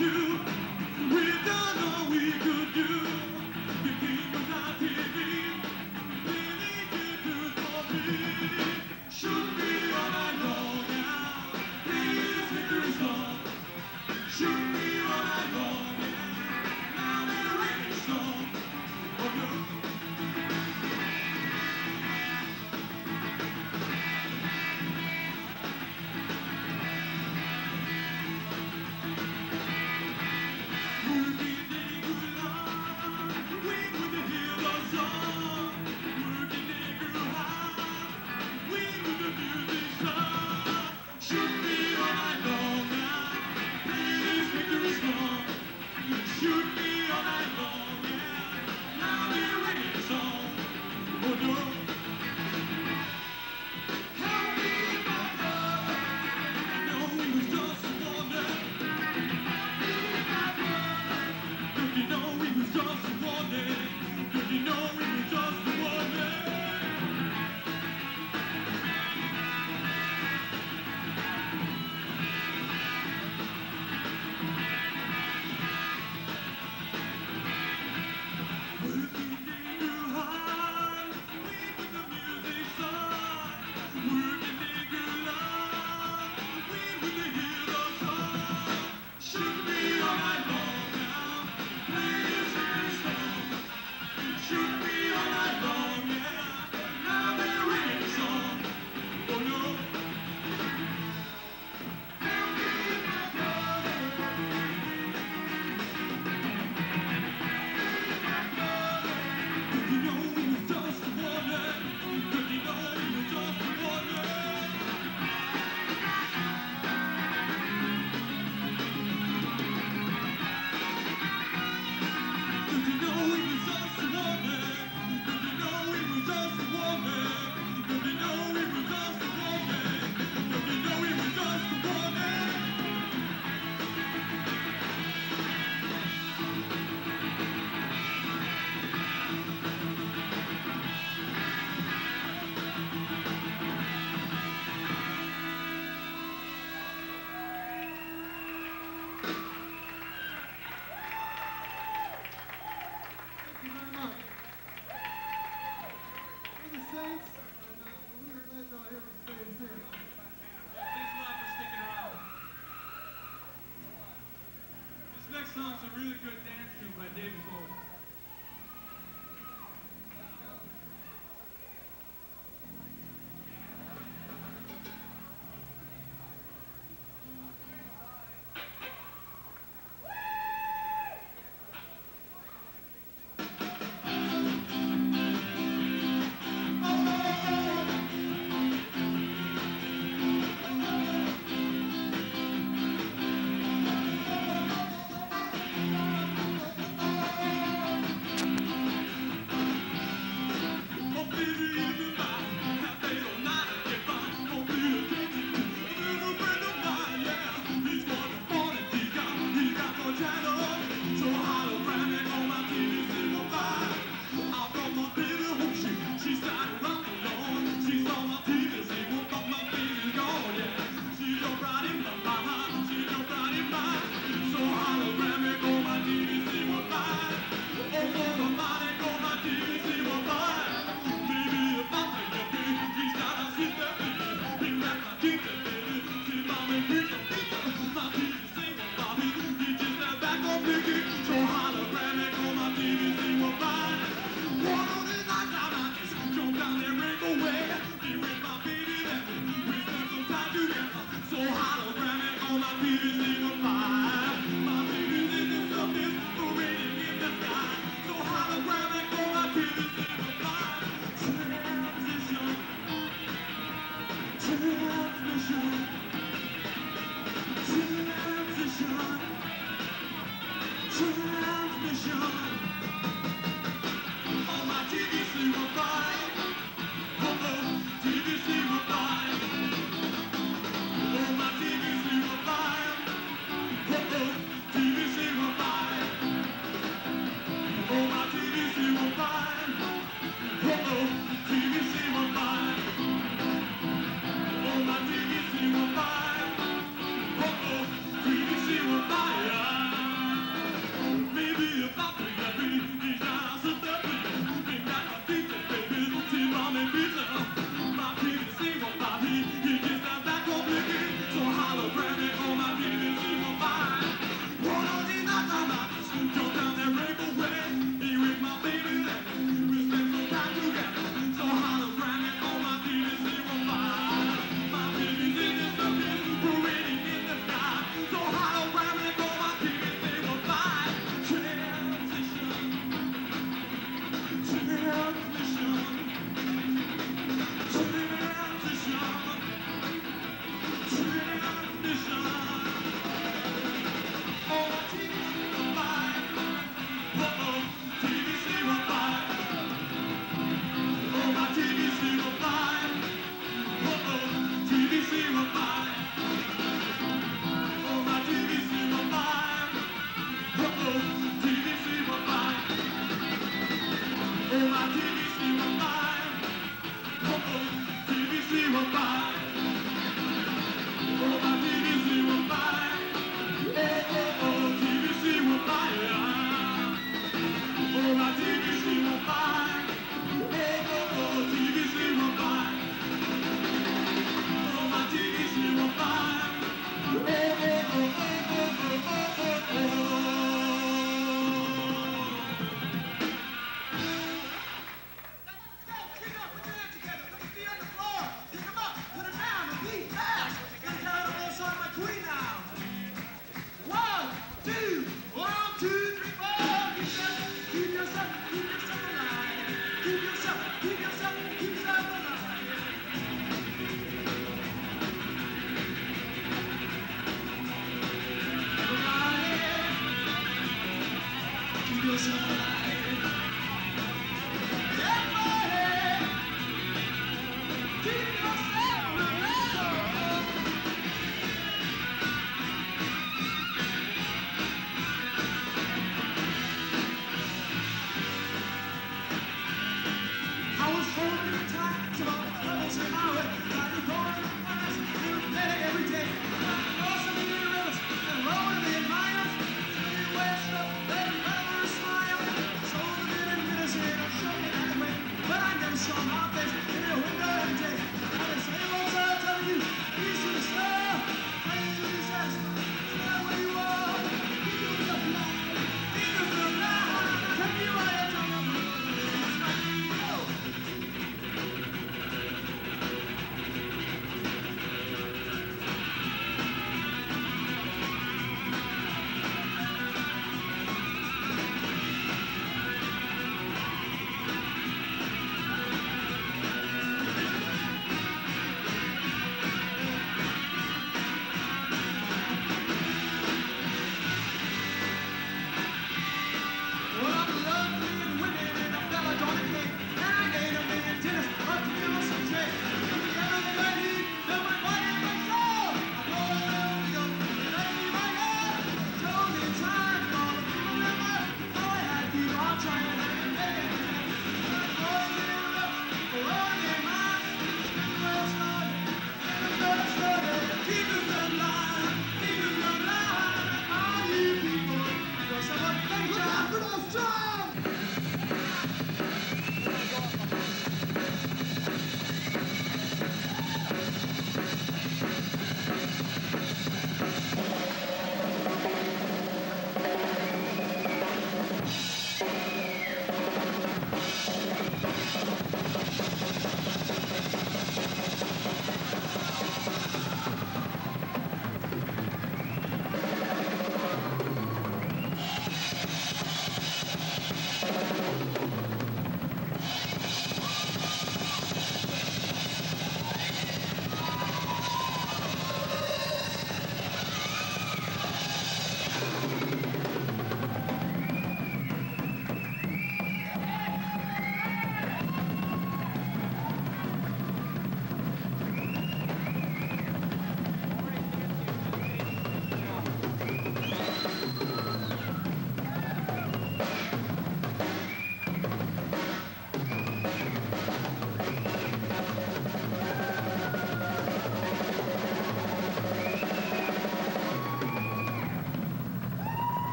Next song's a really good dance tune by David Bowie.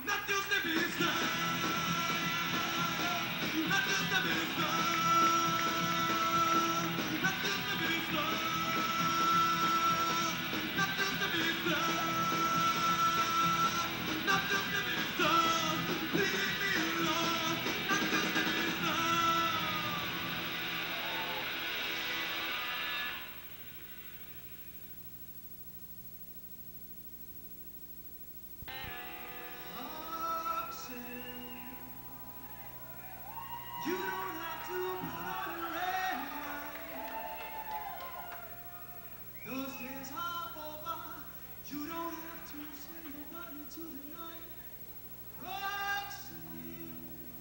You don't have to put on a red light. Those days are over. You don't have to send nobody to the night. Roxanne,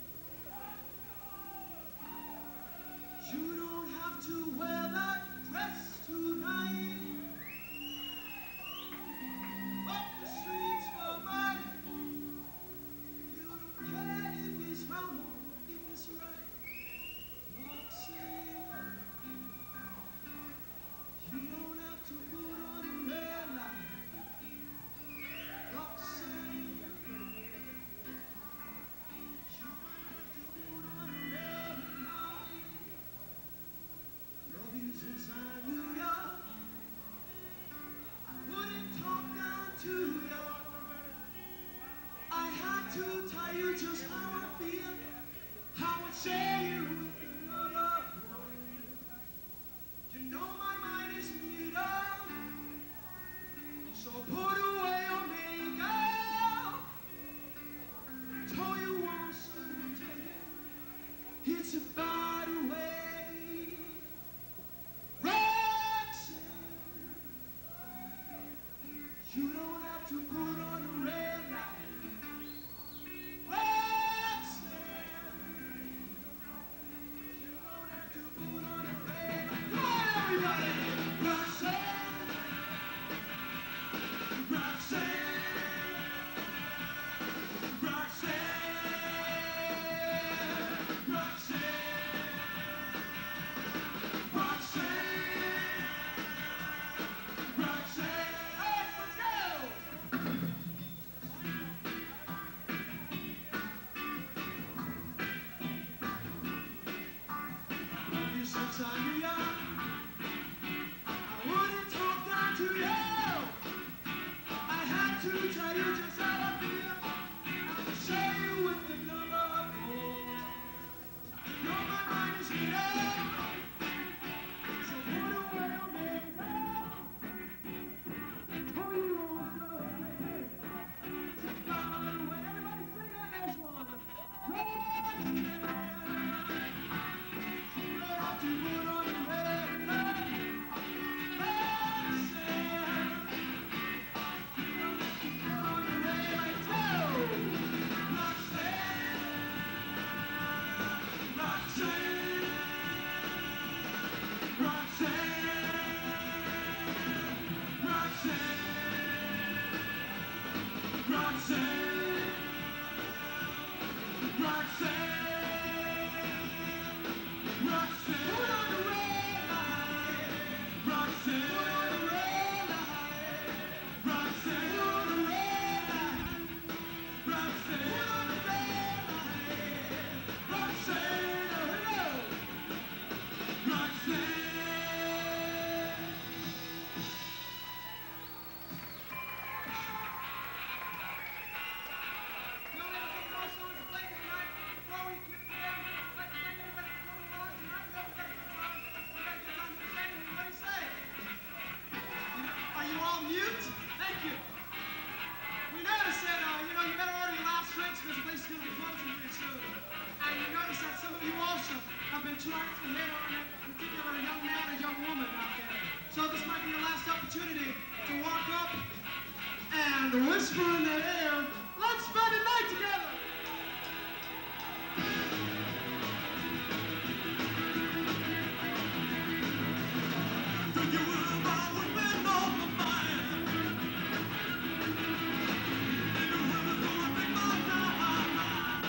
you don't have to wear that dress tonight. Up the streets for mine. You don't care if it's wrong or if it's right. Roxanne, you don't have to put on a red light. Roxanne, you don't have to put on a red light. Love you since I knew ya. I wouldn't talk down to ya. I had to tell you just how I feel, how I share you with another. You know my mind is made up, so put away your makeup. Told you once again, it's about a way. Roxanne, you don't have to put on a red light. Roxanne, you don't have to put on a red light. Come on, everybody! Roxanne, Roxanne, Roxanne, Roxanne, Roxanne, Roxanne. Hey, let's go! Love you since I knew ya. I wouldn't talk down to you. I had to tell you just how I feel. I will share you with another boy. Know my mind is made up, so put away your makeup. Told you once again, it's about a way. Everybody sing that next one. Roxanne, you don't have to put on a red light. Roxanne, put on a red light. Go! Roxanne, Roxanne, Roxanne, Roxanne, Roxanne, Roxanne, Roxanne, put on the red light. Roxanne, put on the red light. Roxanne, put on the red light. Roxanne, put on the red light. Roxanne, hello. Roxanne. You only have a couple more songs to play tonight before we get there. Let's thank everybody for coming along tonight. We hope you had a good time. We got a good time entertaining you. What do you say? Are you all mute? Thank you. We noticed that, you better order your last drinks because the place is going to be closing here soon. And we noticed that some of you also have been trying to hit on a particular young man or young woman out there. So this might be your last opportunity to walk up and whisper in their ear, let's spend the night together. Do you have always been on my mind? And you have always been my mind.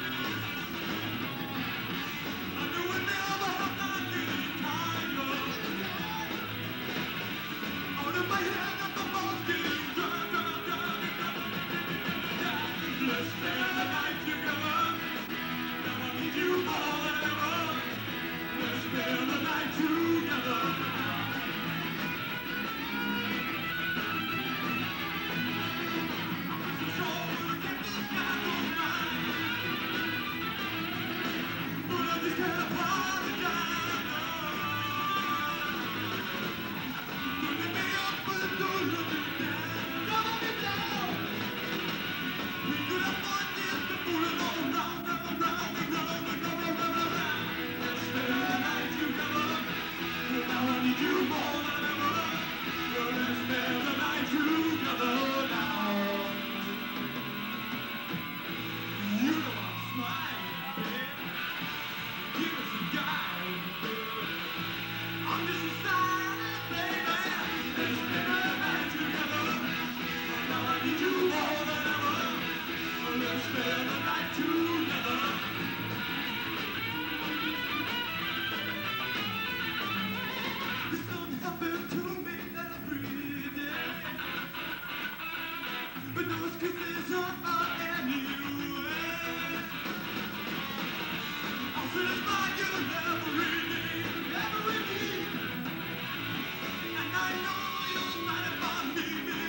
I knew it never had that any kind of. Out of my head at the most getting dry. Let's spend the night together. Now I need you more than ever. Let's spend the night together. So get this guy on mine. But I just can't apologize. Don't let me up, but don't let me down. Don't let me down. We could have fought this to pull it all round and round and round and round and round and round. Let's spend the night together. Now I need you more than ever. Let's spend the night together now. You know I'm smiling, baby. Give us a guide, baby. I'm just a silent baby. Let's spend the night together. Now I need you more than ever. Let's spend the night together. Something happened to me every day, but those kisses are anyway. I'll satisfy you every need, and I know you'll satisfy me.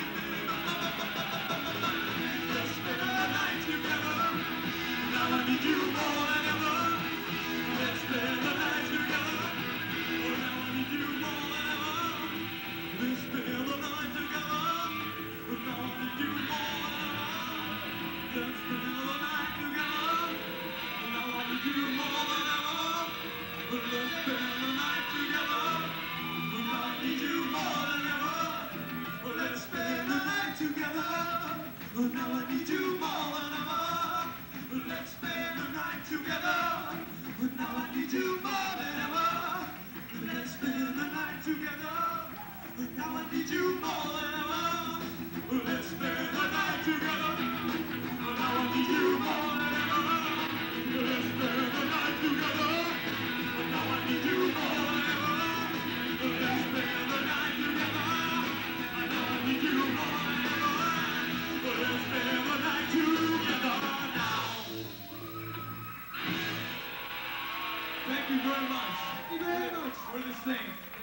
Let's spend the night together. Now I need you more than ever. Let's spend the night together. Oh, now I need you more than ever. Let's spend the night together. Oh, now I need you more than ever. Let's spend the night together. Oh, now I need you more than ever. Let's spend the night together. Oh, now I need you more than ever. Let's spend the night together. Oh, now I need you more than ever. Let's spend the night together. Oh, now I need you more than ever. Let's spend the night together. Oh, now I need you more than ever. Let's spend the night together. Oh, now I need you more than ever. Let's spend the night together. Oh, now I need you more than ever. Let's spend the night together. Oh, now I need you more than ever. Let's spend the night together now. Thank you very much. Thank you very much. For this thing.